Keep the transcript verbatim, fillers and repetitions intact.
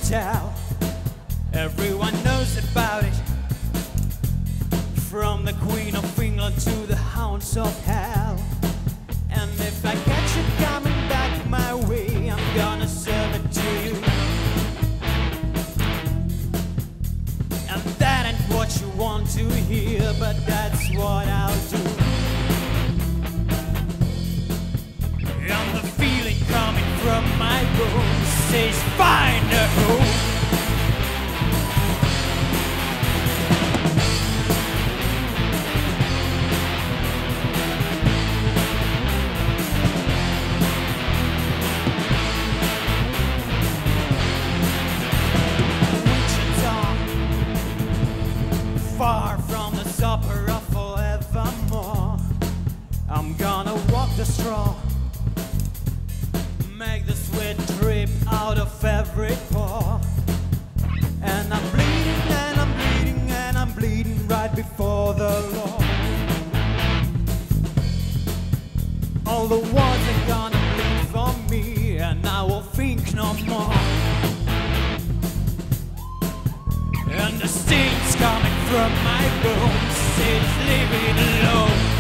tell. Everyone knows about it, from the Queen of England to the hounds of hell. And if I catch it coming back my way, I'm gonna serve it to you. And that ain't what you want to hear, but that's what I'll do. And the feeling coming from my bones says find a home. Far from the supper of forevermore, I'm gonna walk the straw, make the sweat drip out of every pore. And I'm bleeding and I'm bleeding and I'm bleeding right before the Lord. All the walls are gonna bleed for me, and I will think no more. And the sting's coming from my bones, says leave it alone.